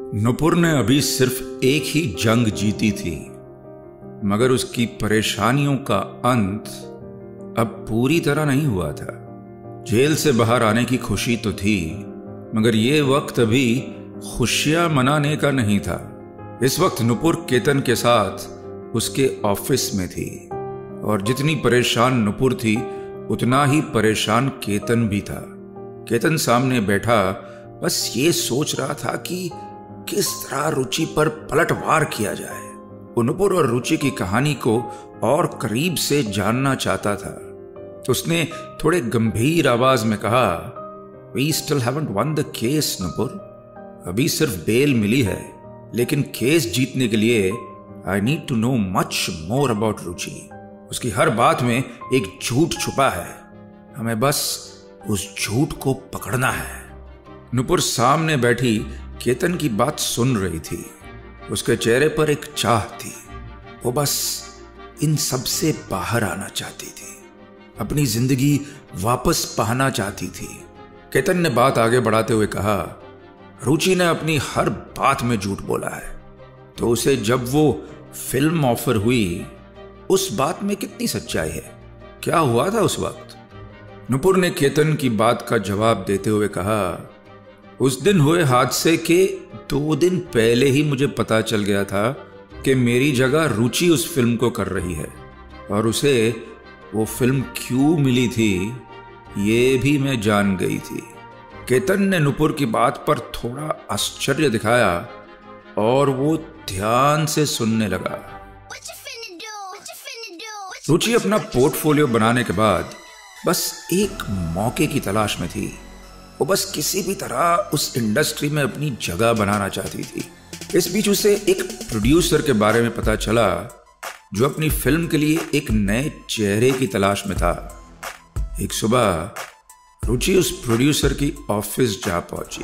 नुपुर ने अभी सिर्फ एक ही जंग जीती थी, मगर उसकी परेशानियों का अंत अब पूरी तरह नहीं हुआ था। जेल से बाहर आने की खुशी तो थी, मगर ये वक्त अभी खुशियां मनाने का नहीं था। इस वक्त नुपुर केतन के साथ उसके ऑफिस में थी, और जितनी परेशान नुपुर थी उतना ही परेशान केतन भी था। केतन सामने बैठा बस ये सोच रहा था कि किस तरह रुचि पर पलटवार किया जाए। वो नुपुर और रुचि की कहानी को और करीब से जानना चाहता था। तो उसने थोड़े गंभीर आवाज में कहा, We still haven't won the case, Nupur. अभी सिर्फ बेल मिली है, लेकिन केस जीतने के लिए I need to know much more about रुचि। उसकी हर बात में एक झूठ छुपा है, हमें बस उस झूठ को पकड़ना है। नुपुर सामने बैठी केतन की बात सुन रही थी। उसके चेहरे पर एक चाह थी। वो बस इन सब से बाहर आना चाहती थी, अपनी जिंदगी वापस पाना चाहती थी। केतन ने बात आगे बढ़ाते हुए कहा, रुचि ने अपनी हर बात में झूठ बोला है, तो उसे जब वो फिल्म ऑफर हुई उस बात में कितनी सच्चाई है? क्या हुआ था उस वक्त? नुपुर ने केतन की बात का जवाब देते हुए कहा, उस दिन हुए हादसे के 2 दिन पहले ही मुझे पता चल गया था कि मेरी जगह रुचि उस फिल्म को कर रही है, और उसे वो फिल्म क्यों मिली थी ये भी मैं जान गई थी। केतन ने नुपुर की बात पर थोड़ा आश्चर्य दिखाया और वो ध्यान से सुनने लगा। रुचि अपना पोर्टफोलियो बनाने के बाद बस एक मौके की तलाश में थी। वो बस किसी भी तरह उस इंडस्ट्री में अपनी जगह बनाना चाहती थी। इस बीच उसे एक प्रोड्यूसर के बारे में पता चला जो अपनी फिल्म के लिए एक नए चेहरे की तलाश में था। एक सुबह रुचि उस प्रोड्यूसर की ऑफिस जा पहुंची।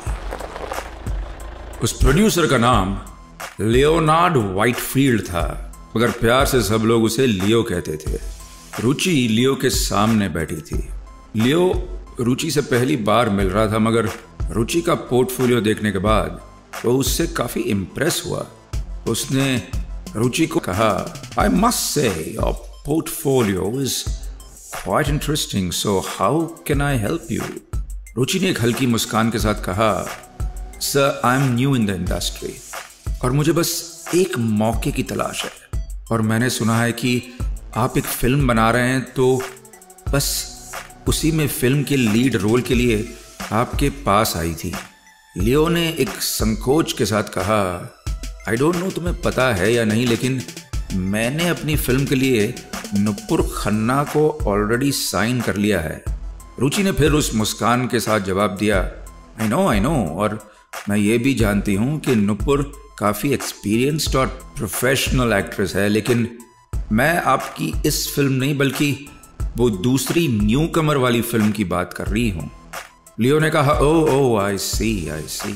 उस प्रोड्यूसर का नाम लियोनार्ड व्हाइटफील्ड था, मगर प्यार से सब लोग उसे लियो कहते थे। रुचि लियो के सामने बैठी थी। लियो रुचि से पहली बार मिल रहा था, मगर रुचि का पोर्टफोलियो देखने के बाद वो उससे काफी इम्प्रेस हुआ। उसने रुचि को कहा, I must say your portfolio is quite interesting, so how can I help you? Ruchi ने एक हल्की मुस्कान के साथ कहा, sir I am new in the industry और मुझे बस एक मौके की तलाश है, और मैंने सुना है कि आप एक फिल्म बना रहे हैं, तो बस उसी में फिल्म के लीड रोल के लिए आपके पास आई थी। लियो ने एक संकोच के साथ कहा, आई डोंट नो तुम्हें पता है या नहीं, लेकिन मैंने अपनी फिल्म के लिए नुपुर खन्ना को ऑलरेडी साइन कर लिया है। रुचि ने फिर उस मुस्कान के साथ जवाब दिया, आई नो, और मैं ये भी जानती हूँ कि नुपुर काफ़ी एक्सपीरियंस्ड और प्रोफेशनल एक्ट्रेस है, लेकिन मैं आपकी इस फिल्म नहीं बल्कि वो दूसरी न्यू कमर वाली फिल्म की बात कर रही हूँ। लियो ने कहा, oh I see,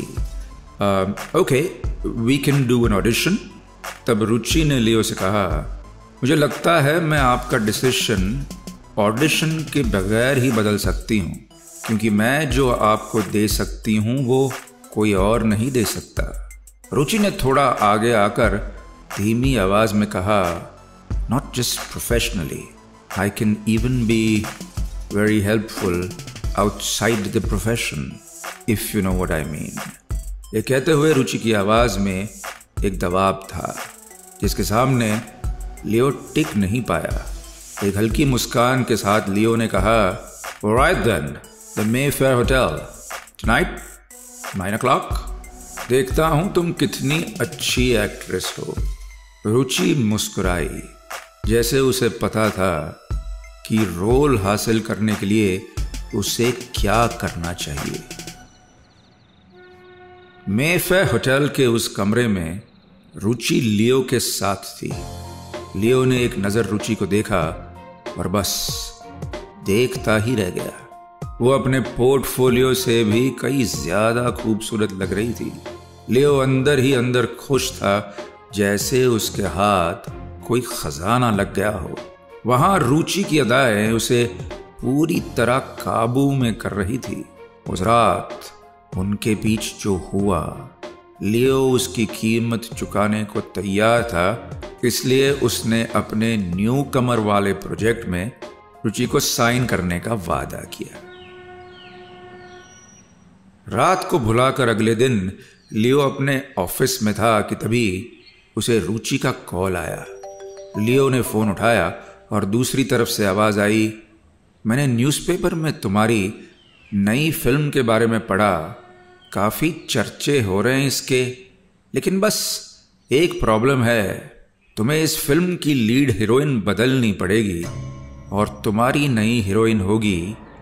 okay, we can do an audition. तब रुचि ने लियो से कहा, मुझे लगता है मैं आपका डिसीजन ऑडिशन के बगैर ही बदल सकती हूँ, क्योंकि मैं जो आपको दे सकती हूँ वो कोई और नहीं दे सकता। रुचि ने थोड़ा आगे आकर धीमी आवाज में कहा, not just professionally, I can even be very helpful outside the profession, if you know what I mean. ये कहते हुए रुचि की आवाज में एक दबाव था जिसके सामने लियो टिक नहीं पाया। एक हल्की मुस्कान के साथ लियो ने कहा, Alright then, the Mayfair Hotel, tonight, 9 o'clock. देखता हूं तुम कितनी अच्छी एक्ट्रेस हो। रुचि मुस्कुराई, जैसे उसे पता था कि रोल हासिल करने के लिए उसे क्या करना चाहिए। मेफेयर होटल के उस कमरे में रुचि लियो के साथ थी। लियो ने एक नजर रुचि को देखा और बस देखता ही रह गया। वो अपने पोर्टफोलियो से भी कई ज्यादा खूबसूरत लग रही थी। लियो अंदर ही अंदर खुश था, जैसे उसके हाथ कोई खजाना लग गया हो। वहां रुचि की अदाएं उसे पूरी तरह काबू में कर रही थी। उस रात उनके बीच जो हुआ लियो उसकी कीमत चुकाने को तैयार था, इसलिए उसने अपने न्यू कमर वाले प्रोजेक्ट में रुचि को साइन करने का वादा किया। रात को भुलाकर अगले दिन लियो अपने ऑफिस में था कि तभी उसे रुचि का कॉल आया। लियो ने फोन उठाया और दूसरी तरफ से आवाज आई, मैंने न्यूज़पेपर में तुम्हारी नई फिल्म के बारे में पढ़ा, काफी चर्चे हो रहे हैं इसके, लेकिन बस एक प्रॉब्लम है, तुम्हें इस फिल्म की लीड हीरोइन बदलनी पड़ेगी और तुम्हारी नई हीरोइन होगी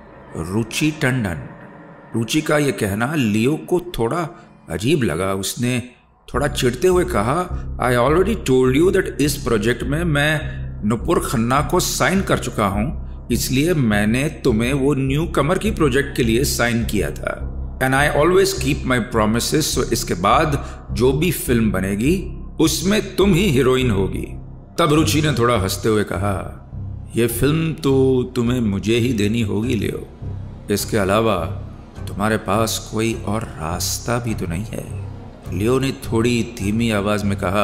रुचि टंडन। रुचि का यह कहना लियो को थोड़ा अजीब लगा। उसने थोड़ा चिढ़ते हुए कहा, I already told you that इस प्रोजेक्ट में मैं नुपुर खन्ना को साइन कर चुका हूं, इसलिए मैंने तुम्हें वो न्यू कमर की प्रोजेक्ट के लिए साइन किया था। And I always keep my promises. So इसके बाद जो भी फिल्म बनेगी उसमें तुम ही हीरोइन होगी। तब रुचि ने थोड़ा हंसते हुए कहा, यह फिल्म तो तुम्हें मुझे ही देनी होगी लियो, इसके अलावा तुम्हारे पास कोई और रास्ता भी तो नहीं है। लियो ने थोड़ी धीमी आवाज में कहा,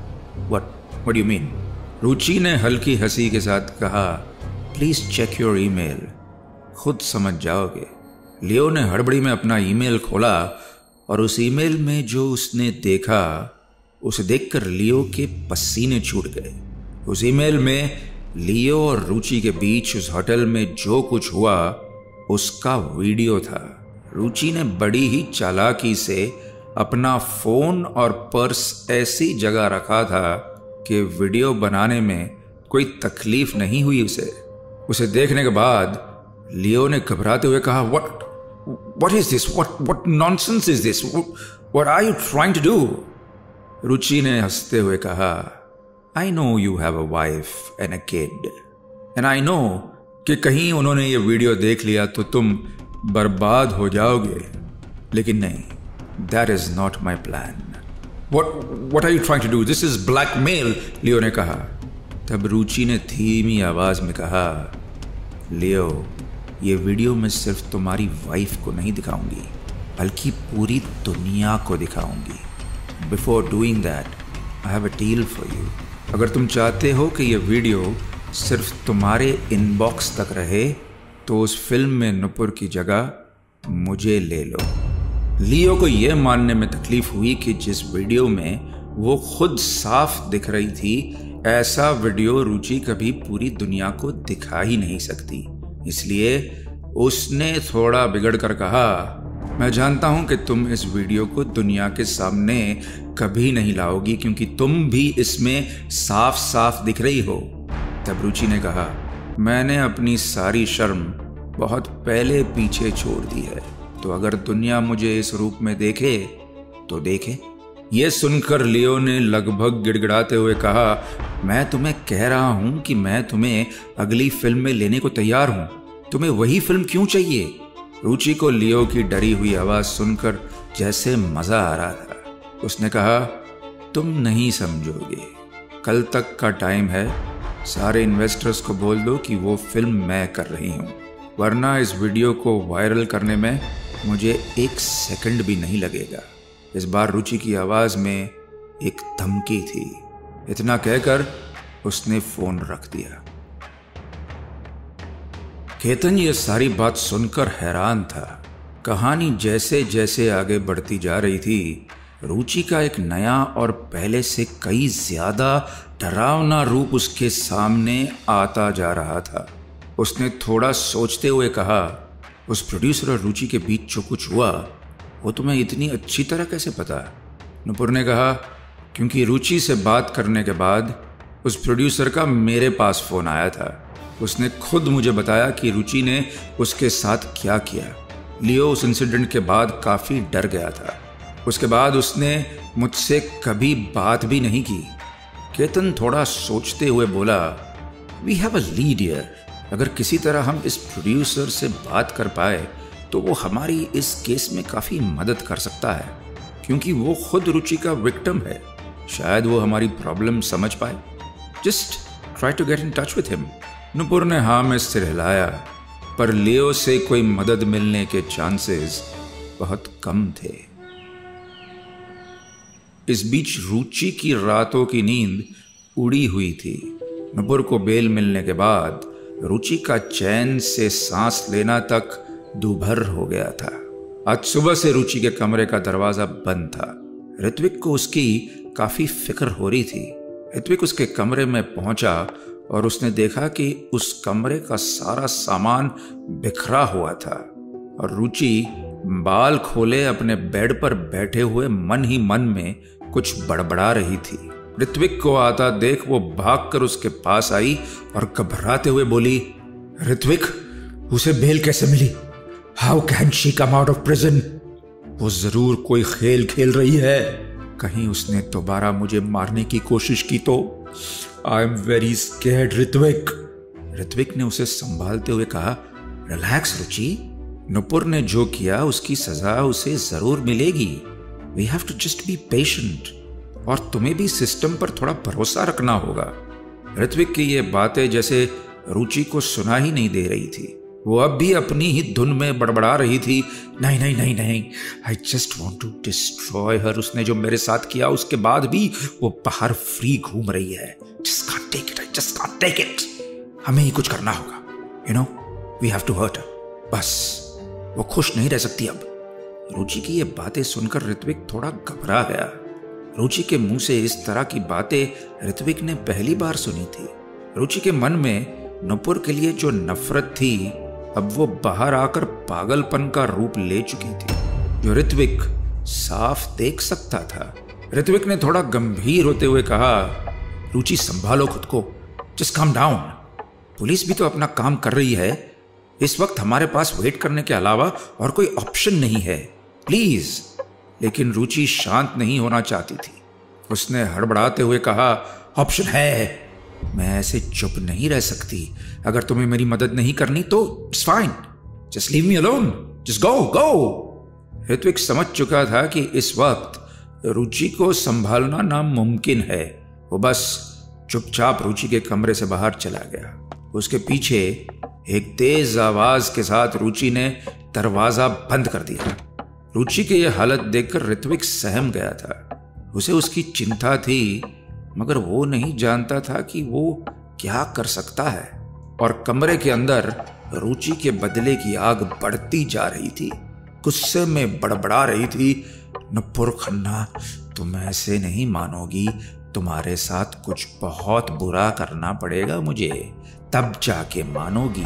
what do you mean? Ruchi ने हल्की हंसी के साथ कहा, प्लीज चेक योर ईमेल, खुद समझ जाओगे। लियो ने हड़बड़ी में अपना ईमेल खोला और उस ईमेल में जो उसने देखा उसे देखकर लियो के पसीने छूट गए। उस ईमेल में लियो और रुचि के बीच उस होटल में जो कुछ हुआ उसका वीडियो था। रुचि ने बड़ी ही चालाकी से अपना फोन और पर्स ऐसी जगह रखा था कि वीडियो बनाने में कोई तकलीफ नहीं हुई उसे देखने के बाद लियो ने घबराते हुए कहा, What is this? What nonsense is this? What are you trying to do? रुचि ने हंसते हुए कहा, I know you have a wife and a kid, and I know कि कहीं उन्होंने ये वीडियो देख लिया तो तुम बर्बाद हो जाओगे, लेकिन नहीं, that is not my plan. What are you trying to do? This is blackmail, लियो ने कहा। तब रुचि ने धीमी आवाज में कहा, लियो, ये वीडियो मैं सिर्फ तुम्हारी वाइफ को नहीं दिखाऊंगी, बल्कि पूरी दुनिया को दिखाऊंगी। Before doing that, I have a deal for you. अगर तुम चाहते हो कि यह वीडियो सिर्फ तुम्हारे इनबॉक्स तक रहे, तो उस फिल्म में नुपुर की जगह मुझे ले लो। लियो को यह मानने में तकलीफ हुई कि जिस वीडियो में वो खुद साफ दिख रही थी, ऐसा वीडियो रुचि कभी पूरी दुनिया को दिखा ही नहीं सकती। इसलिए उसने थोड़ा बिगड़ कर कहा, मैं जानता हूं कि तुम इस वीडियो को दुनिया के सामने कभी नहीं लाओगी, क्योंकि तुम भी इसमें साफ साफ दिख रही हो। तब रुचि ने कहा, मैंने अपनी सारी शर्म बहुत पहले पीछे छोड़ दी है, तो अगर दुनिया मुझे इस रूप में देखे तो देखे। यह सुनकर लियो ने लगभग गिड़गिड़ाते हुए कहा, मैं तुम्हें कह रहा हूं कि मैं तुम्हें अगली फिल्म में लेने को तैयार हूं, तुम्हें वही फिल्म क्यों चाहिए? रुचि को लियो की डरी हुई आवाज सुनकर जैसे मजा आ रहा था। उसने कहा, तुम नहीं समझोगे, कल तक का टाइम है, सारे इन्वेस्टर्स को बोल दो कि वो फिल्म मैं कर रही हूं, वरना इस वीडियो को वायरल करने में मुझे एक सेकंड भी नहीं लगेगा। इस बार रुचि की आवाज में एक धमकी थी। इतना कहकर उसने फोन रख दिया। केतन ये सारी बात सुनकर हैरान था। कहानी जैसे जैसे आगे बढ़ती जा रही थी, रुचि का एक नया और पहले से कई ज्यादा डरावना रूप उसके सामने आता जा रहा था। उसने थोड़ा सोचते हुए कहा, उस प्रोड्यूसर और रुचि के बीच जो कुछ हुआ वो तुम्हें इतनी अच्छी तरह कैसे पता? नुपुर ने कहा, क्योंकि रुचि से बात करने के बाद उस प्रोड्यूसर का मेरे पास फोन आया था। उसने खुद मुझे बताया कि रुचि ने उसके साथ क्या किया। लियो उस इंसिडेंट के बाद काफी डर गया था। उसके बाद उसने मुझसे कभी बात भी नहीं की। केतन थोड़ा सोचते हुए बोला, we have a lead here. अगर किसी तरह हम इस प्रोड्यूसर से बात कर पाए तो वो हमारी इस केस में काफी मदद कर सकता है, क्योंकि वो खुद रुचि का विक्टिम है। शायद वो हमारी प्रॉब्लम समझ पाए। Just try to get in touch with him. Nupur ने हाँ में सिर हिलाया, पर लियो से कोई मदद मिलने के चांसेस बहुत कम थे। इस बीच रुचि की रातों की नींद उड़ी हुई थी। नुपुर को बेल मिलने के बाद रुचि का चैन से सांस लेना तक दूभर हो गया था। आज सुबह से रुचि के कमरे का दरवाजा बंद था। ऋत्विक को उसकी काफी फिक्र हो रही थी। ऋत्विक उसके कमरे में पहुंचा और उसने देखा कि उस कमरे का सारा सामान बिखरा हुआ था और रुचि बाल खोले अपने बेड पर बैठे हुए मन ही मन में कुछ बड़बड़ा रही थी। ऋत्विक को आता देख वो भागकर उसके पास आई और घबराते हुए बोली, ऋत्विक, उसे बेल कैसे मिली? How can she come out of prison? वो जरूर कोई खेल खेल रही है। कहीं उसने दोबारा मुझे मारने की कोशिश की तो? I am very scared Ritvik. Ritvik ने उसे संभालते हुए कहा, रिलैक्स रुचि, नुपुर ने जो किया उसकी सजा उसे जरूर मिलेगी। We have to just be patient और तुम्हें भी सिस्टम पर थोड़ा भरोसा रखना होगा। ऋत्विक की ये बातें जैसे रुचि को सुना ही नहीं दे रही थी। वो अब भी अपनी ही धुन में बड़बड़ा रही थी, नहीं नहीं नहीं नहीं, I just want to destroy her. उसने जो मेरे साथ किया उसके बाद भी वो बाहर फ्री घूम रही है। Just can't take it, I just can't take it. हमें ही कुछ करना होगा, you know, we have to hurt her. बस वो खुश नहीं रह सकती अब। रुचि की ये बातें सुनकर ऋत्विक थोड़ा घबरा गया। रुचि के मुंह से इस तरह की बातें ऋत्विक ने पहली बार सुनी थी। रुचि के मन में नुपुर के लिए जो नफरत थी अब वो बाहर आकर पागलपन का रूप ले चुकी थी, जो ऋत्विक साफ देख सकता था। ऋत्विक ने थोड़ा गंभीर होते हुए कहा, रुचि संभालो खुद को, जस्ट काम डाउन। पुलिस भी तो अपना काम कर रही है। इस वक्त हमारे पास वेट करने के अलावा और कोई ऑप्शन नहीं है, प्लीज। लेकिन रुचि शांत नहीं होना चाहती थी। उसने हड़बड़ाते हुए कहा, ऑप्शन है, मैं ऐसे चुप नहीं रह सकती। अगर तुम्हें मेरी मदद नहीं करनी तो it's fine, just leave me alone, just go go. Ritvik समझ चुका था कि इस वक्त रुचि को संभालना नामुमकिन है। वो बस चुपचाप रुचि के कमरे से बाहर चला गया। उसके पीछे एक तेज आवाज के साथ रुचि ने दरवाजा बंद कर दिया। रुचि की यह हालत देखकर ऋत्विक सहम गया था। उसे उसकी चिंता थी, मगर वो नहीं जानता था कि वो क्या कर सकता है। और कमरे के अंदर रुचि के बदले की आग बढ़ती जा रही थी। गुस्से में बड़बड़ा रही थी, नुपुर खन्ना, तुम ऐसे नहीं मानोगी। तुम्हारे साथ कुछ बहुत बुरा करना पड़ेगा मुझे, तब जाके मानोगी।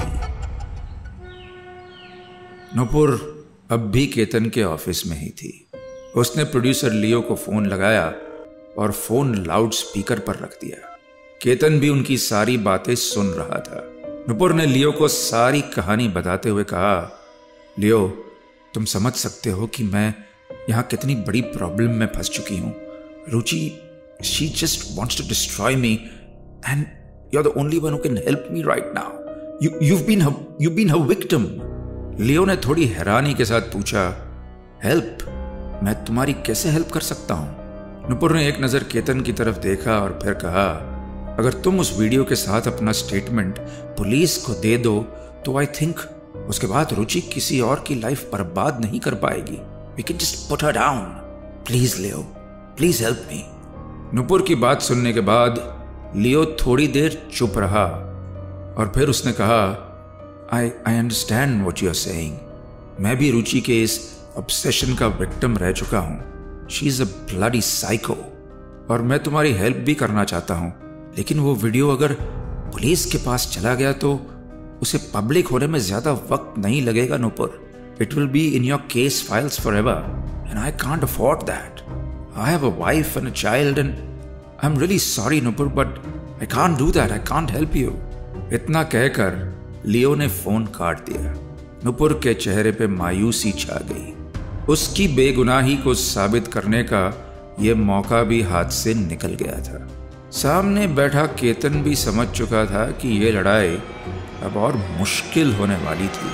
नुपुर अब भी केतन के ऑफिस में ही थी। उसने प्रोड्यूसर लियो को फोन लगाया और फोन लाउड स्पीकर पर रख दिया। केतन भी उनकी सारी बातें सुन रहा था। नुपुर ने लियो को सारी कहानी बताते हुए कहा, लियो, तुम समझ सकते हो कि मैं यहाँ कितनी बड़ी प्रॉब्लम में फंस चुकी हूँ। Ruchi, she just wants to destroy me and you are the only one who can help me right now. you've been her victim। Leo ने थोड़ी हैरानी के साथ पूछा, हेल्प? मैं तुम्हारी कैसे हेल्प कर सकता हूँ? नुपुर ने एक नजर केतन की तरफ देखा और फिर कहा, अगर तुम उस वीडियो के साथ अपना स्टेटमेंट पुलिस को दे दो तो आई थिंक उसके बाद रुचि किसी और की लाइफ बर्बाद नहीं कर पाएगी। We can just put her down. Please Leo, please help me. Nupur की बात सुनने के बाद लियो थोड़ी देर चुप रहा और फिर उसने कहा, I understand what you are saying. मैं भी रुचि के इस ऑब्सेशन का विक्टिम रह चुका हूं। She is a bloody psycho और मैं तुम्हारी हेल्प भी करना चाहता हूं, लेकिन वो वीडियो अगर पुलिस के पास चला गया तो उसे पब्लिक होने में ज्यादा वक्त नहीं लगेगा Nupur. It will be in your case files forever and I can't afford that. I have a wife and a child and I am really sorry Nupur, but I can't do that, I can't help you. इतना कहकर लियो ने phone काट दिया। नुपुर के चेहरे पे मायूसी छा गई। उसकी बेगुनाही को साबित करने का यह मौका भी हाथ से निकल गया था। सामने बैठा केतन भी समझ चुका था कि यह लड़ाई अब और मुश्किल होने वाली थी।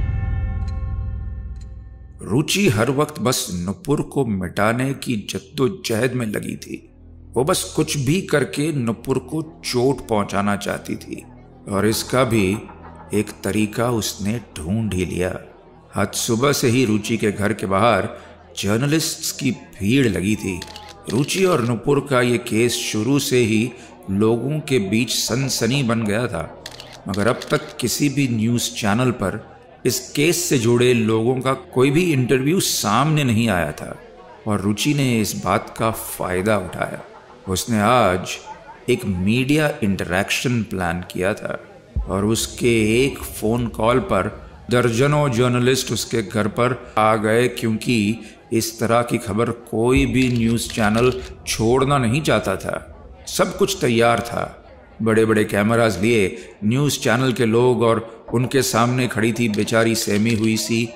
रुचि हर वक्त बस नुपुर को मिटाने की जद्दोजहद में लगी थी। वो बस कुछ भी करके नुपुर को चोट पहुंचाना चाहती थी और इसका भी एक तरीका उसने ढूंढ ही लिया। आज सुबह से ही रुचि के घर के बाहर जर्नलिस्ट्स की भीड़ लगी थी रुचि और नुपुर का ये केस शुरू से ही लोगों के बीच सनसनी बन गया था, मगर अब तक किसी भी न्यूज़ चैनल पर इस केस से जुड़े लोगों का कोई भी इंटरव्यू सामने नहीं आया था। और रुचि ने इस बात का फ़ायदा उठाया। उसने आज एक मीडिया इंटरैक्शन प्लान किया था और उसके एक फ़ोन कॉल पर दर्जनों जर्नलिस्ट उसके घर पर आ गए, क्योंकि इस तरह की खबर कोई भी न्यूज़ चैनल छोड़ना नहीं चाहता था। सब कुछ तैयार था। बड़े बड़े कैमरास लिए न्यूज़ चैनल के लोग और उनके सामने खड़ी थी बेचारी सहमी हुई सी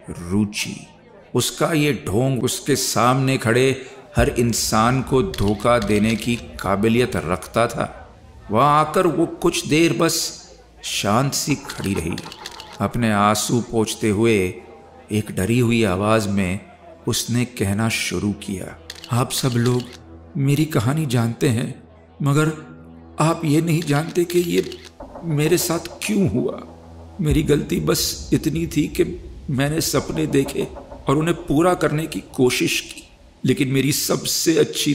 रुचि। उसका ये ढोंग उसके सामने खड़े हर इंसान को धोखा देने की काबिलियत रखता था। वहाँ आकर वो कुछ देर बस शांत सी खड़ी रही। अपने आंसू पोंछते हुए एक डरी हुई आवाज़ में उसने कहना शुरू किया, आप सब लोग मेरी कहानी जानते हैं, मगर आप ये नहीं जानते कि ये मेरे साथ क्यों हुआ। मेरी गलती बस इतनी थी कि मैंने सपने देखे और उन्हें पूरा करने की कोशिश की, लेकिन मेरी सबसे अच्छी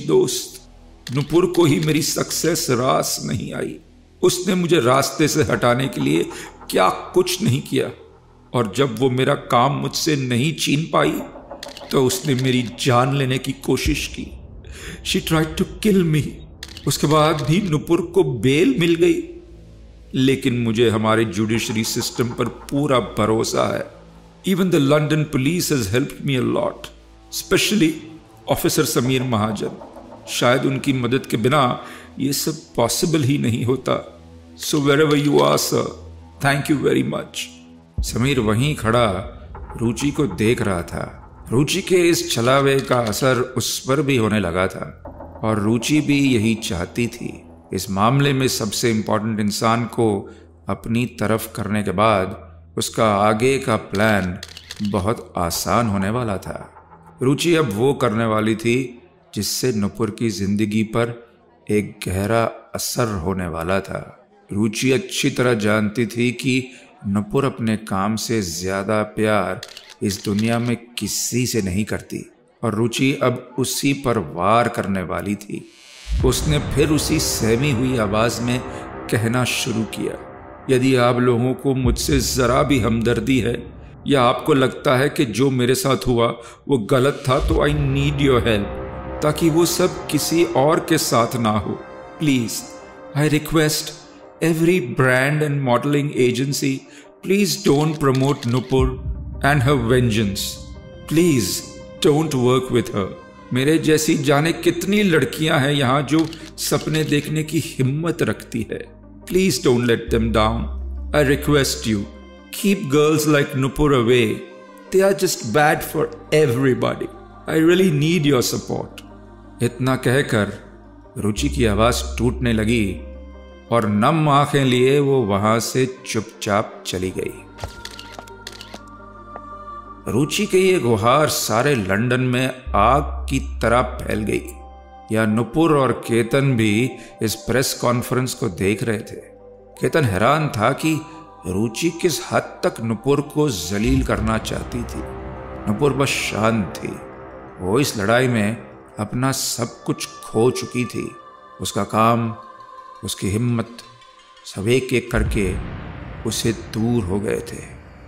दोस्त नुपुर को ही मेरी सक्सेस रास नहीं आई। उसने मुझे रास्ते से हटाने के लिए क्या कुछ नहीं किया, और जब वो मेरा काम मुझसे नहीं छीन पाई तो उसने मेरी जान लेने की कोशिश की। She tried to kill me. उसके बाद भी नुपुर को बेल मिल गई, लेकिन मुझे हमारे जुडिशरी सिस्टम पर पूरा भरोसा है। Even the London police has helped me a lot, especially officer Sameer Mahajan. शायद उनकी मदद के बिना ये सब पॉसिबल ही नहीं होता। So wherever you are, sir, thank you very much। Sameer वहीं खड़ा रुचि को देख रहा था। रुचि के इस छलावे का असर उस पर भी होने लगा था, और रुचि भी यही चाहती थी। इस मामले में सबसे इम्पोर्टेंट इंसान को अपनी तरफ करने के बाद उसका आगे का प्लान बहुत आसान होने वाला था। रुचि अब वो करने वाली थी जिससे नुपुर की जिंदगी पर एक गहरा असर होने वाला था। रुचि अच्छी तरह जानती थी कि नुपुर अपने काम से ज़्यादा प्यार इस दुनिया में किसी से नहीं करती, और रुचि अब उसी पर वार करने वाली थी। उसने फिर उसी सहमी हुई आवाज़ में कहना शुरू किया, यदि आप लोगों को मुझसे ज़रा भी हमदर्दी है या आपको लगता है कि जो मेरे साथ हुआ वो गलत था, तो आई नीड योर हेल्प, ताकि वो सब किसी और के साथ ना हो। Please I request every brand and modelling agency, please don't promote Nupur and her vengeance. Please don't work with her. मेरे जैसी जाने कितनी लड़कियां हैं यहाँ जो सपने देखने की हिम्मत रखती है। Please don't let them down. I request you, keep girls like Nupur away. They are just bad for everybody. I really need your support. इतना कहकर रुचि की आवाज़ टूटने लगी और नम आंखें लिए वो वहां से चुपचाप चली गई। रुचि की ये गुहार सारे लंदन में आग की तरह फैल गई। या नुपुर और केतन भी इस प्रेस कॉन्फ्रेंस को देख रहे थे। केतन हैरान था कि रुचि किस हद तक नुपुर को जलील करना चाहती थी। नुपुर बस शांत थी। वो इस लड़ाई में अपना सब कुछ खो चुकी थी। उसका काम, उसकी हिम्मत, सब एक एक करके उसे दूर हो गए थे।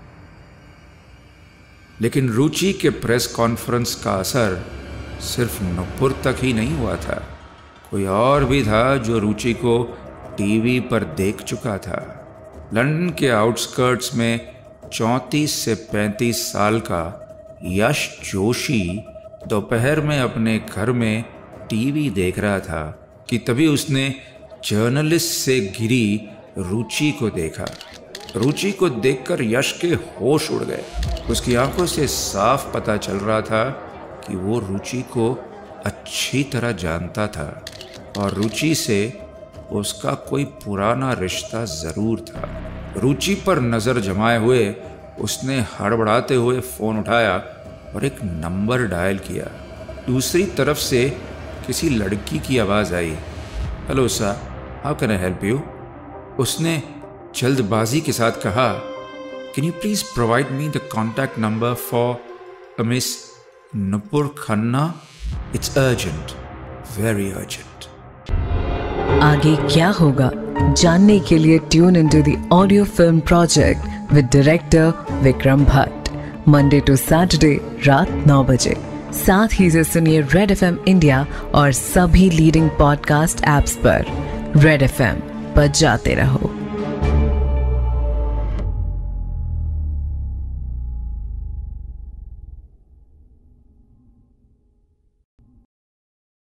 लेकिन रुचि के प्रेस कॉन्फ्रेंस का असर सिर्फ नुपुर तक ही नहीं हुआ था। कोई और भी था जो रुचि को टीवी पर देख चुका था। लंदन के आउटस्कर्ट्स में 34 से 35 साल का यश जोशी दोपहर में अपने घर में टीवी देख रहा था कि तभी उसने जर्नलिस्ट से घिरी रुचि को देखा। रुचि को देखकर यश के होश उड़ गए। उसकी आंखों से साफ पता चल रहा था कि वो रुचि को अच्छी तरह जानता था और रुचि से उसका कोई पुराना रिश्ता ज़रूर था। रुचि पर नज़र जमाए हुए उसने हड़बड़ाते हुए फ़ोन उठाया और एक नंबर डायल किया। दूसरी तरफ से किसी लड़की की आवाज़ आई, hello sir, how can I help you? उसने जल्दबाजी के साथ कहा, can you please provide me the contact number for Miss Nupur Khanna? It's urgent. Very urgent. आगे क्या होगा जानने के लिए tune into the audio film project with director Vikram Bhatt, Monday to Saturday रात 9 बजे। साथ ही से सुनिए रेड एफएम इंडिया और सभी लीडिंग पॉडकास्ट ऐप्स पर। रेड एफएम पर जाते रहो।